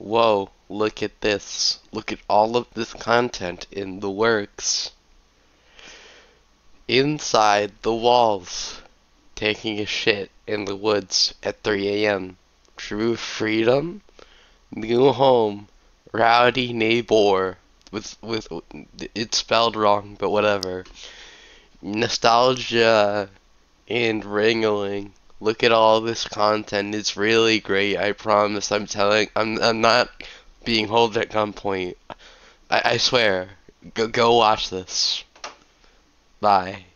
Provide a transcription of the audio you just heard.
Whoa, look at this. Look at all of this content in the works. Inside the walls. Taking a shit in the woods at 3 a.m. True freedom? New home. Rowdy neighbor. With it's spelled wrong, but whatever. Nostalgia and wrangling. Look at all this content. It's really great. I promise. I'm not being held at gunpoint. I swear. Go watch this. Bye.